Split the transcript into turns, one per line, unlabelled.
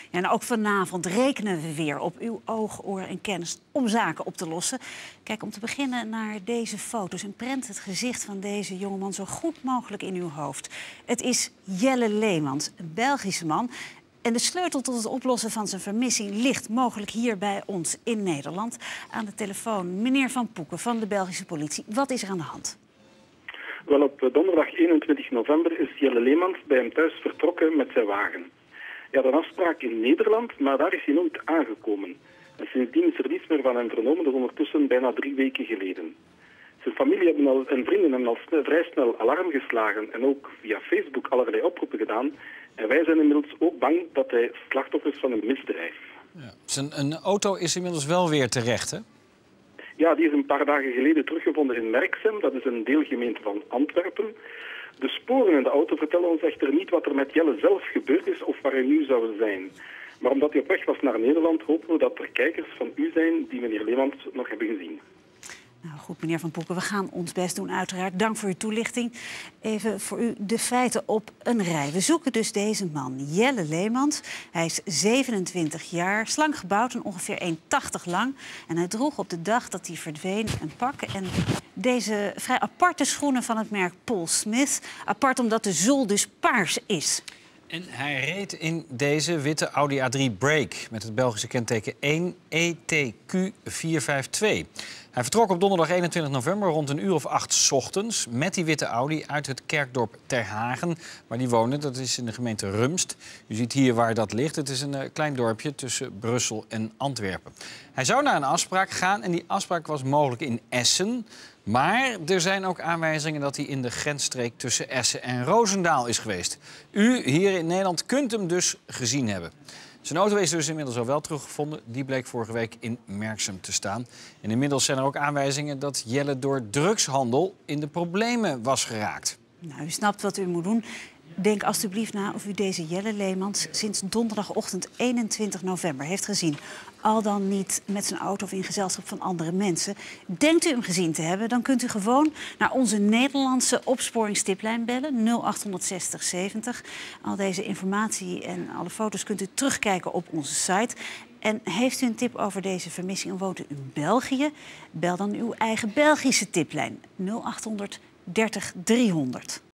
Ja, en ook vanavond rekenen we weer op uw oog, oor en kennis om zaken op te lossen. Kijk, om te beginnen naar deze foto's en prent het gezicht van deze jongeman zo goed mogelijk in uw hoofd. Het is Jelle Leemans, een Belgische man. En de sleutel tot het oplossen van zijn vermissing ligt mogelijk hier bij ons in Nederland. Aan de telefoon meneer Van Poeken van de Belgische politie. Wat is er aan de hand?
Wel, op donderdag 21 november is Jelle Leemans bij hem thuis vertrokken met zijn wagen. Hij had een afspraak in Nederland, maar daar is hij nooit aangekomen. En sindsdien is er niets meer van hem vernomen, dat is ondertussen bijna 3 weken geleden. Zijn familie en vrienden hebben al vrij snel alarm geslagen en ook via Facebook allerlei oproepen gedaan. En wij zijn inmiddels ook bang dat hij slachtoffer is van een misdrijf.
Ja. Zijn auto is inmiddels wel weer terecht, hè?
Ja, die is een paar dagen geleden teruggevonden in Merksem. Dat is een deelgemeente van Antwerpen. De sporen in de auto vertellen ons echter niet wat er met Jelle zelf gebeurd is of waar hij nu zou zijn. Maar omdat hij op weg was naar Nederland, hopen we dat er kijkers van u zijn die meneer Leemans nog hebben gezien.
Nou goed, meneer Van Poeken, we gaan ons best doen uiteraard. Dank voor uw toelichting. Even voor u de feiten op een rij. We zoeken dus deze man, Jelle Leemans. Hij is 27 jaar, slank gebouwd en ongeveer 1,80 lang. En hij droeg op de dag dat hij verdween een pak en deze vrij aparte schoenen van het merk Paul Smith. Apart omdat de zool dus paars is.
En hij reed in deze witte Audi A3 Break met het Belgische kenteken 1 ETQ452. Hij vertrok op donderdag 21 november rond 1:08 's ochtends met die witte Audi uit het kerkdorp Ter Hagen, waar hij woonde. Dat is in de gemeente Rumst. U ziet hier waar dat ligt. Het is een klein dorpje tussen Brussel en Antwerpen. Hij zou naar een afspraak gaan en die afspraak was mogelijk in Essen. Maar er zijn ook aanwijzingen dat hij in de grensstreek tussen Essen en Roosendaal is geweest. U hier in Nederland kunt hem dus gezien hebben. Zijn auto is dus inmiddels al wel teruggevonden. Die bleek vorige week in Merksem te staan. En inmiddels zijn er ook aanwijzingen dat Jelle door drugshandel in de problemen was geraakt.
Nou, u snapt wat u moet doen. Denk alstublieft na of u deze Jelle Leemans sinds donderdagochtend 21 november heeft gezien. Al dan niet met zijn auto of in gezelschap van andere mensen. Denkt u hem gezien te hebben, dan kunt u gewoon naar onze Nederlandse opsporingstiplijn bellen. 0860 70. Al deze informatie en alle foto's kunt u terugkijken op onze site. En heeft u een tip over deze vermissing en woont u in België? Bel dan uw eigen Belgische tiplijn 0800 30 300.